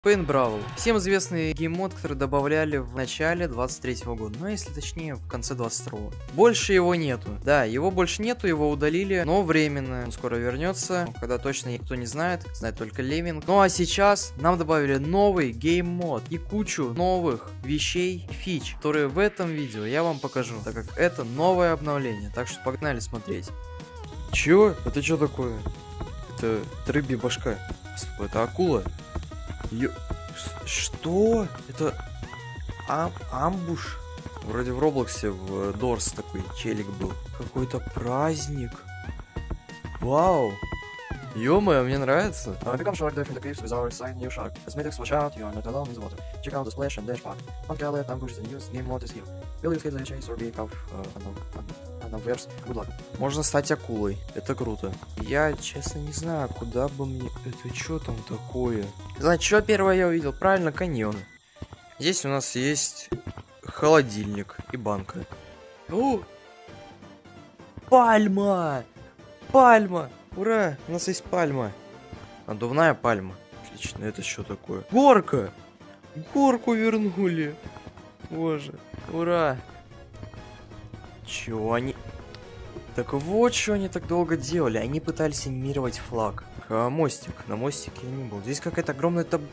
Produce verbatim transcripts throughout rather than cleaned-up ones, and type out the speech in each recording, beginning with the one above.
Paint Brawl. Всем известный гейммод, который добавляли в начале двадцать третьего года. Ну, если точнее, в конце двадцать второго. Больше его нету. Да, его больше нету, его удалили, но временно. Он скоро вернется, когда точно никто не знает. Знает только Леминг. Ну, а сейчас нам добавили новый гейммод и кучу новых вещей, фич, которые в этом видео я вам покажу, так как это новое обновление. Так что погнали смотреть. Чё? Это что такое? Это, это рыбья башка. Это акула. Ё... Что? Это Ам... амбуш? Вроде в Роблоксе в Дорс такой челик был. Какой-то праздник. Вау. Ё-моё, мне нравится. Uh, become short dive in the caves with our side new shark. Cosmetics watch out, you are not alone in the water. Check out the splash and dash pack. On Caleb, ambush the news, game mode is here. Will you escape the chase or be caught uh, unaware? Good luck. Можно стать акулой. Это круто. Я, честно, не знаю, куда бы мне... Это что там такое? Значит, что первое я увидел? Правильно, каньон. Здесь у нас есть холодильник и банка. О! Пальма! Пальма! Ура! У нас есть пальма. Надувная пальма. Отлично. Это что такое? Горка! Горку вернули. Боже. Ура! Чё они... Так вот, что они так долго делали. Они пытались анимировать флаг. А, мостик. На мостике я не был. Здесь какая-то огромная таб...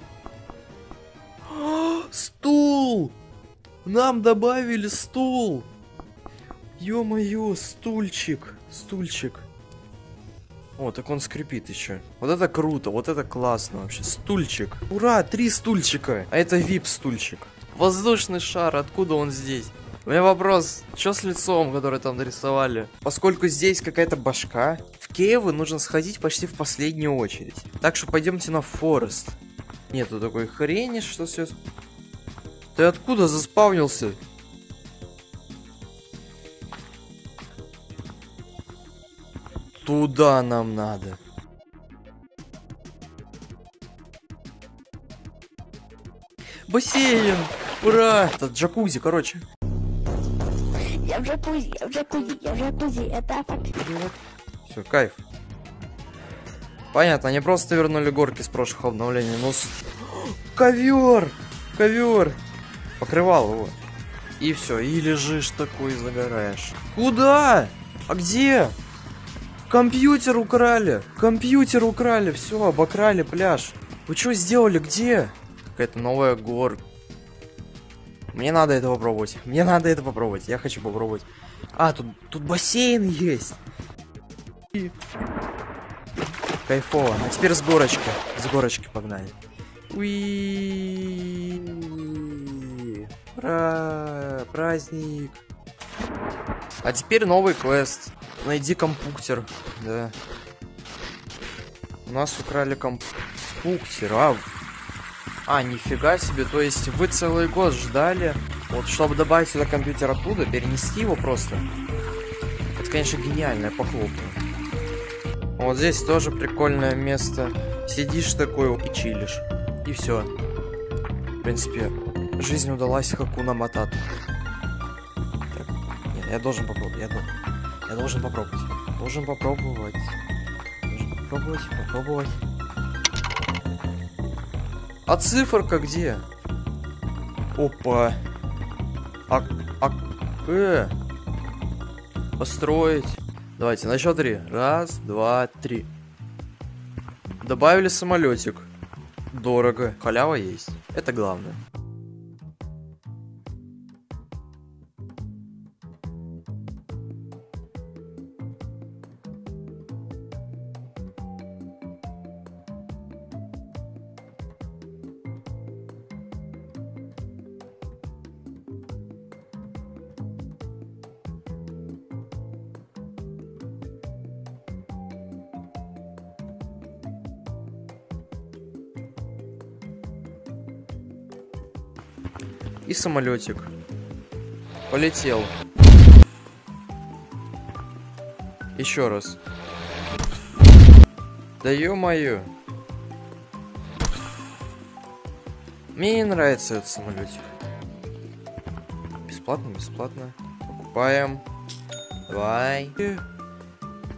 Стул! Нам добавили стул! Ё-моё, стульчик. Стульчик. О, так он скрипит еще. Вот это круто, вот это классно вообще. Стульчик. Ура, три стульчика. А это вип стульчик. Воздушный шар, откуда он здесь? У меня вопрос, что с лицом, которое там нарисовали? Поскольку здесь какая-то башка, в Кейвы нужно сходить почти в последнюю очередь. Так что пойдемте на Форест. Нету такой хрени, что все... Ты откуда заспавнился? Туда нам надо. Бассейн! Ура! Это джакузи, короче. Я в джакузи, я в джакузи, я в джакузи, это факт. Все, кайф. Понятно, они просто вернули горки с прошлых обновлений. Но с... Ковер! Ковер! Покрывал его. И все, и лежишь такой, загораешь. Куда? А где? Компьютер украли! Компьютер украли! Все, обокрали пляж. Вы что сделали? Где? Какая-то новая горка. Мне надо это попробовать. Мне надо это попробовать. Я хочу попробовать. А, тут, тут бассейн есть. И... Кайфово. А теперь с горочки. С горочки погнали. Уи. Ура! Праздник. А теперь новый квест. Найди компьютер. Да. У нас украли компьютер. А, а, нифига себе. То есть вы целый год ждали, вот, чтобы добавить сюда компьютер оттуда, перенести его просто. Это, конечно, гениальное похлопывание. Вот здесь тоже прикольное место. Сидишь такой и чилишь. И все. В принципе, жизнь удалась Хакуна Матату. Так, нет, я должен попробовать. Я должен. Я должен попробовать. Должен попробовать. Должен попробовать, попробовать. А циферка где? Опа. А, а, э. Построить. Давайте, на счет три. Раз, два, три. Добавили самолетик. Дорого. Халява есть. Это главное. И самолетик. Полетел. Еще раз. Да ё-моё. Мне не нравится этот самолетик. Бесплатно, бесплатно. Покупаем. Давай.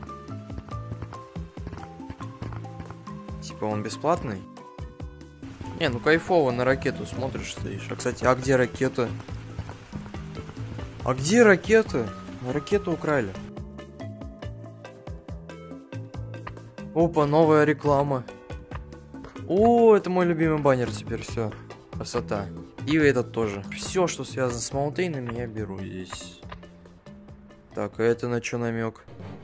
Типа он бесплатный? Не, ну кайфово, на ракету смотришь, стоишь. А, кстати, а где ракета? А где ракета? Ракету украли. Опа, новая реклама. О, это мой любимый баннер теперь, все. Красота. И этот тоже. Все, что связано с маунтейнами, я беру здесь. Так, а это на что намек?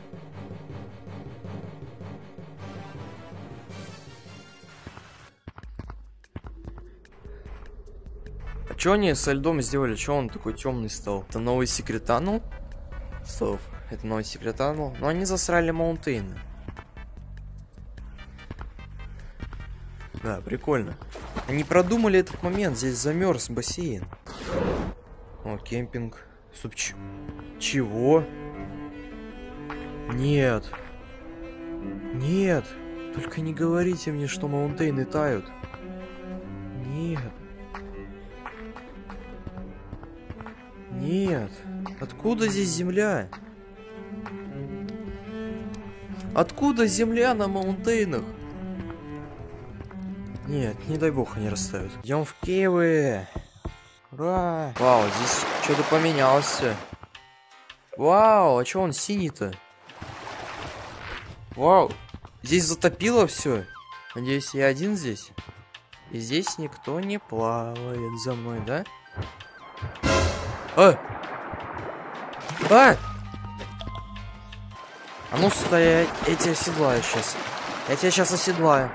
А что они со льдом сделали? Че он такой темный стал? Это новый секрет Tunnel? Стоп, это новый секрет Tunnel. Но они засрали маунтейны. Да, прикольно. Они продумали этот момент. Здесь замерз бассейн. О, кемпинг. Стоп, ч... Чего? Нет. Нет. Только не говорите мне, что маунтейны тают. Нет. Нет. Откуда здесь земля? Откуда земля на маунтейнах? Нет, не дай бог они расставят. Идем в Киевы. Ура! Вау, здесь что-то поменялось. Вау, а что он синий-то? Вау, здесь затопило все. Надеюсь, я один здесь. И здесь никто не плавает за мной, да? А! А! А ну стоять, я тебя оседлаю сейчас. Я тебя сейчас оседлаю.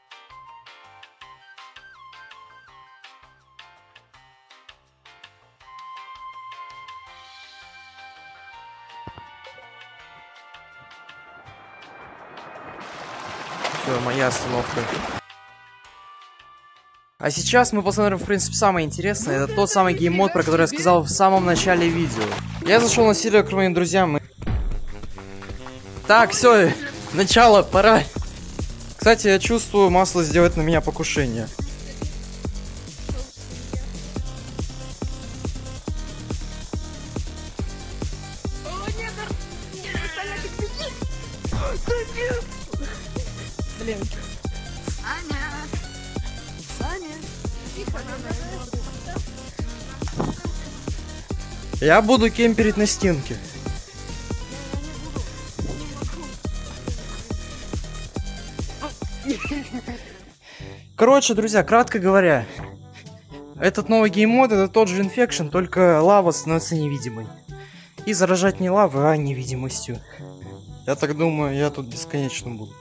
Все, моя остановка. А сейчас мы посмотрим, в принципе, самое интересное. Это тот самый гейммод, про который я сказал в самом начале видео. Я зашел на сервер к моим друзьям. И... Так, все, начало, пора. Кстати, я чувствую, масло сделает на меня покушение. Блин. Аня. Саня. Я буду кемперить на стенке. Короче, друзья, кратко говоря, этот новый гейммод это тот же Infection, только лава становится невидимой. И заражать не лавой, а невидимостью. Я так думаю, я тут бесконечно буду.